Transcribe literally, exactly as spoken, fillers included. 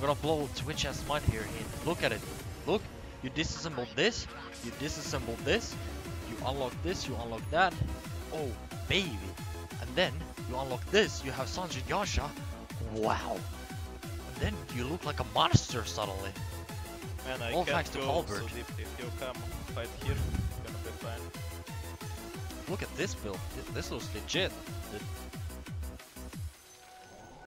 gonna blow Twitch ass mine here. And look at it. Look, you disassemble this, you disassemble this, you unlock this, you unlock that. Oh, baby. And then you unlock this, you have Sanji Yasha. Wow. And then you look like a monster suddenly. Man, I All can't thanks to go Halberd. so deep. If you come fight here, it's gonna be fine. Look at this build. Th- This looks legit. The